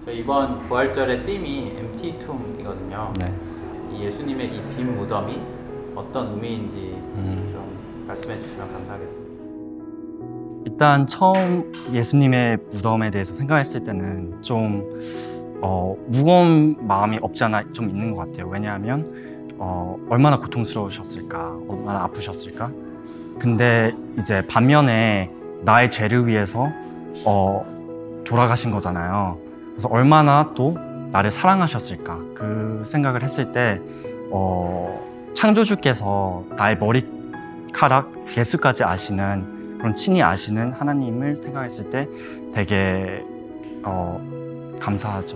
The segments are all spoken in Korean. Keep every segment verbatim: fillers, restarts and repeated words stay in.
이번 부활절의 띠이 엠티 툼이거든요. 네. 이 예수님의 이 빈 무덤이 어떤 의미인지 음. 좀 말씀해 주시면 감사하겠습니다. 일단 처음 예수님의 무덤에 대해서 생각했을 때는 좀 어, 무거운 마음이 없지 않아 좀 있는 것 같아요. 왜냐하면 어, 얼마나 고통스러우셨을까, 얼마나 아프셨을까. 근데 이제 반면에 나의 죄를 위해서 어, 돌아가신 거잖아요. 그래서 얼마나 또 나를 사랑하셨을까 그 생각을 했을 때 어, 창조주께서 나의 머리카락 개수까지 아시는 그런 친히 아시는 하나님을 생각했을 때 되게 어, 감사하죠.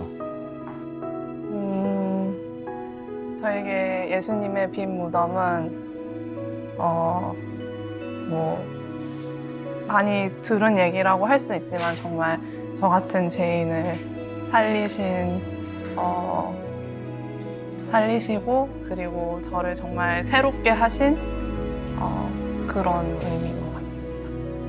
음, 저에게 예수님의 빈 무덤은 어, 뭐 많이 들은 얘기라고 할 수 있지만 정말 저 같은 죄인을 살리신 어, 살리시고 그리고 저를 정말 새롭게 하신 어, 그런 의미인 것 같습니다.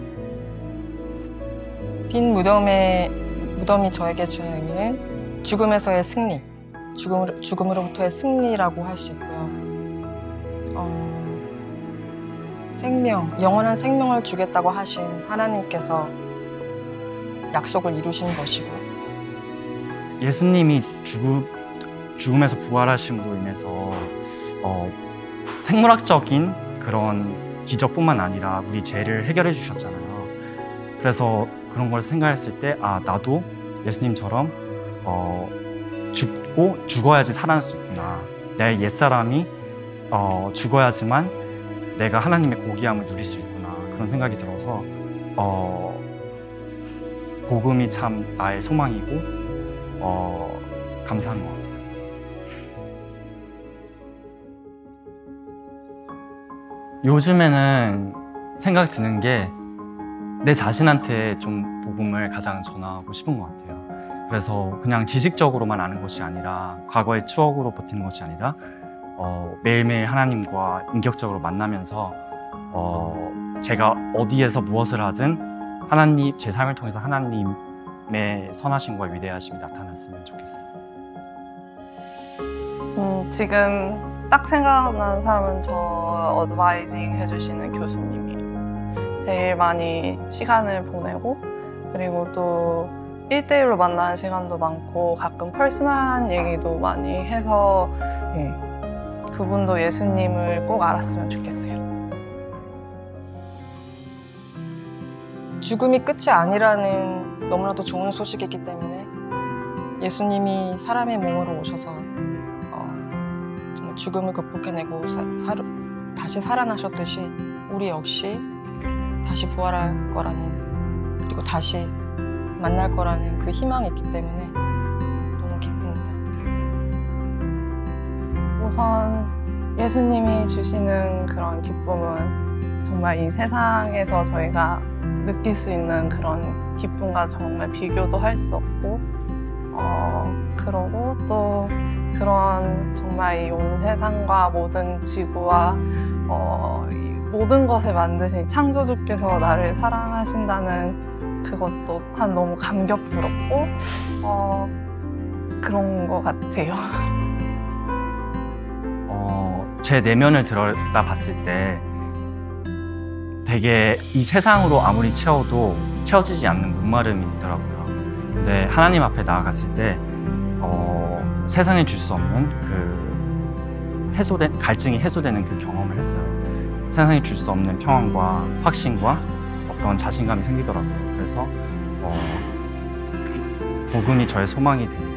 빈 무덤의, 무덤이 저에게 주는 의미는 죽음에서의 승리, 죽음, 죽음으로부터의 승리라고 할 수 있고요. 어, 생명, 영원한 생명을 주겠다고 하신 하나님께서 약속을 이루신 것이고 예수님이 죽음, 죽음에서 부활하심으로 인해서 어, 생물학적인 그런 기적뿐만 아니라 우리 죄를 해결해 주셨잖아요. 그래서 그런 걸 생각했을 때 아, 나도 예수님처럼 어, 죽고 죽어야지 살아날 수 있구나. 내 옛사람이 어, 죽어야지만 내가 하나님의 고귀함을 누릴 수 있구나. 그런 생각이 들어서 어, 복음이 참 나의 소망이고 어, 감사한 것 같아요. 요즘에는 생각 드는 게 내 자신한테 좀 복음을 가장 전하고 싶은 것 같아요. 그래서 그냥 지식적으로만 아는 것이 아니라 과거의 추억으로 버티는 것이 아니라 어, 매일매일 하나님과 인격적으로 만나면서 어, 제가 어디에서 무엇을 하든 하나님, 제 삶을 통해서 하나님의 선하심과 위대하심이 나타났으면 좋겠어요. 음, 지금 딱 생각나는 사람은 저 어드바이징 해주시는 교수님이에요. 제일 많이 시간을 보내고 그리고 또 일대일로 만나는 시간도 많고 가끔 퍼스널한 얘기도 많이 해서 예, 그분도 예수님을 꼭 알았으면 좋겠어요. 죽음이 끝이 아니라는 너무나도 좋은 소식이기 때문에 예수님이 사람의 몸으로 오셔서 어, 정말 죽음을 극복해내고 사, 사, 다시 살아나셨듯이 우리 역시 다시 부활할 거라는 그리고 다시 만날 거라는 그 희망이 있기 때문에 너무 기쁩니다. 우선 예수님이 주시는 그런 기쁨은 정말 이 세상에서 저희가 느낄 수 있는 그런 기쁨과 정말 비교도 할 수 없고 어, 그러고 또 그런 정말 이 온 세상과 모든 지구와 어, 이 모든 것을 만드신 창조주께서 나를 사랑하신다는 그것도 한 너무 감격스럽고 어, 그런 것 같아요. 어, 제 내면을 들여다 봤을 때 되게 이 세상으로 아무리 채워도 채워지지 않는 목마름이 있더라고요. 근데 하나님 앞에 나아갔을 때 어, 세상에 줄 수 없는 그 해소된 갈증이 해소되는 그 경험을 했어요. 세상에 줄 수 없는 평안과 확신과 어떤 자신감이 생기더라고요. 그래서 어, 그 복음이 저의 소망이 됩니다.